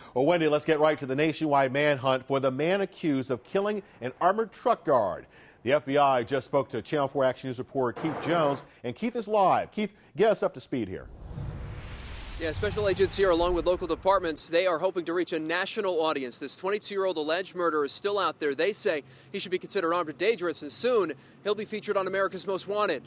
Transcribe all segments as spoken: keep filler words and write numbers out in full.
Well, Wendy, let's get right to the nationwide manhunt for the man accused of killing an armored truck guard. The F B I just spoke to Channel four Action News reporter Keith Jones, and Keith is live. Keith, get us up to speed here. Yeah, special agents here, along with local departments, they are hoping to reach a national audience. This twenty-two-year-old alleged murderer is still out there. They say he should be considered armed and dangerous, and soon he'll be featured on America's Most Wanted.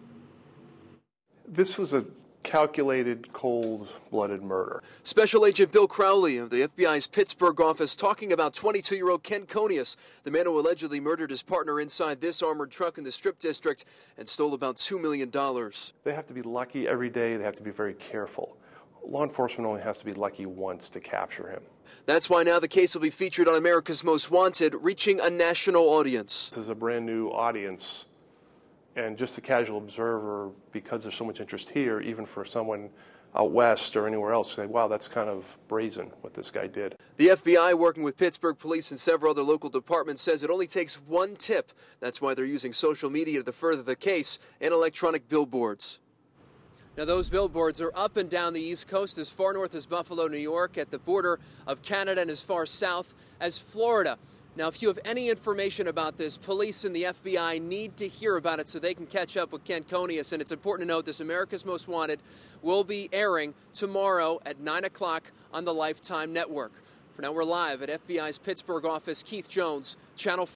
This was a calculated, cold-blooded murder. Special Agent Bill Crowley of the F B I's Pittsburgh office talking about twenty-two-year-old Ken Konias, the man who allegedly murdered his partner inside this armored truck in the Strip District and stole about two million dollars. They have to be lucky every day. They have to be very careful. Law enforcement only has to be lucky once to capture him. That's why now the case will be featured on America's Most Wanted, reaching a national audience. This is a brand new audience, and just a casual observer, because there's so much interest here, even for someone out west or anywhere else, say, wow, that's kind of brazen what this guy did. The F B I, working with Pittsburgh police and several other local departments, says it only takes one tip. That's why they're using social media to further the case and electronic billboards. Now, those billboards are up and down the East Coast, as far north as Buffalo, New York, at the border of Canada, and as far south as Florida. Now, if you have any information about this, police and the F B I need to hear about it so they can catch up with Ken Konias. And it's important to note this America's Most Wanted will be airing tomorrow at nine o'clock on the Lifetime Network. For now, we're live at F B I's Pittsburgh office. Keith Jones, Channel four.